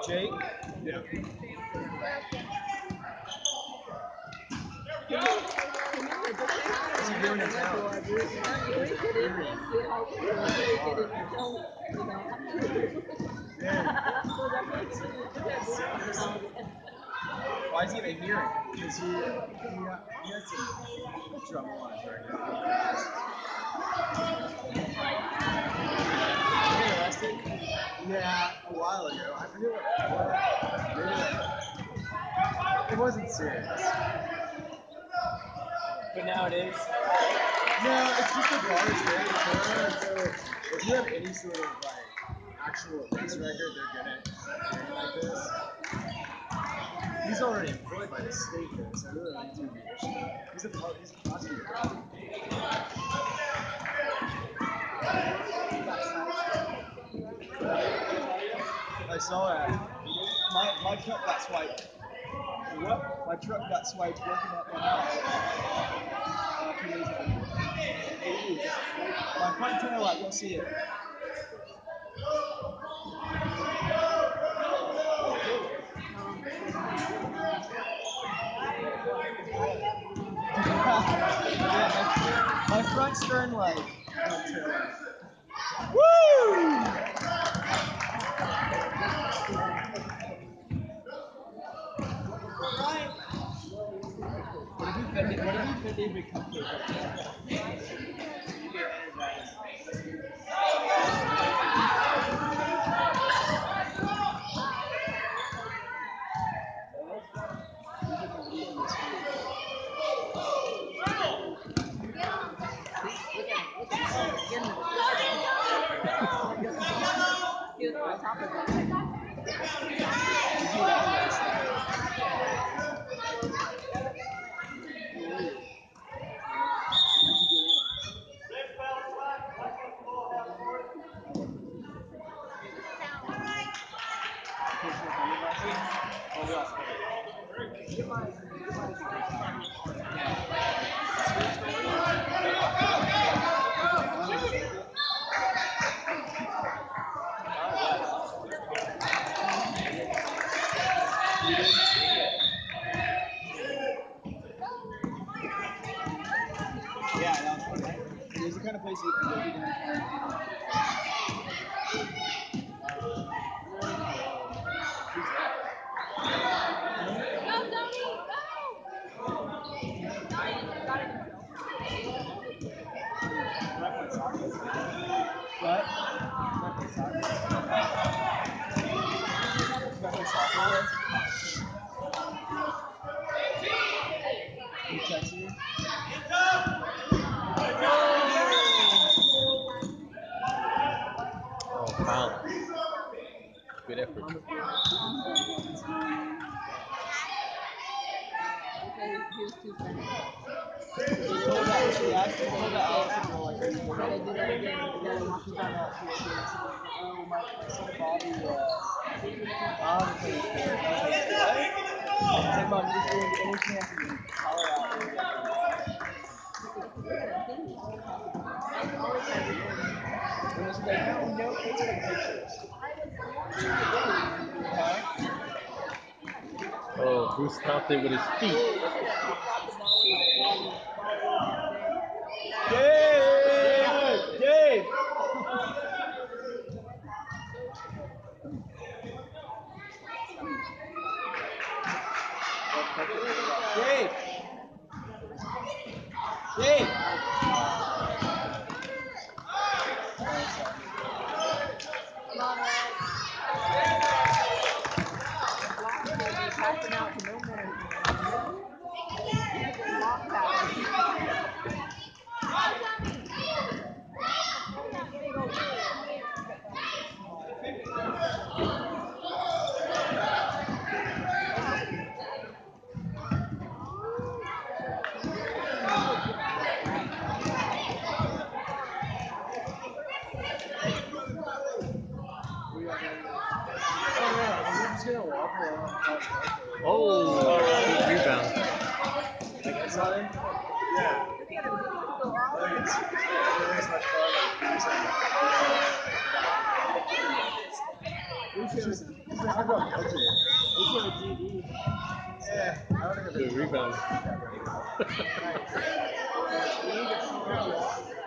Jake? Yeah. What's he doing in town? Why is he even hearing? Because he has some trouble on his record. Was he arrested? Yeah, a while ago. I forget what. It wasn't serious. But now it is. No, it's just a car is very thorough. So if you have any sort of like actual race record, they're gonna hear you like this. He's already employed by the state though, so I really don't think it's gonna be an issue. He's a prosecutor. I saw that. My truck got swiped. What? My truck got swiped working at my house. 2 days ago. My front tail light, you'll see it. Yeah, my front stern light. Woo! What if you become Yeah, that was funny. There's the kind of place you can go to downtown. What? He texted you? Oh, foul. Good effort. She actually told that Allison girl like, she's trying to, oh, my son Bobby, Bobby plays sports. And I was like, what? She's like, Mom, you're just doing any chance you can holler out and get them. And then she's like, no Facebook pictures. Huh? Oh, Bruce stopped it with his feet. Dave! Dave! Dave! Dave! Oh, good rebound. Like it's on him? Yeah. Who's just I feel guilty. Yeah, I don't think I've Good been rebound. that right.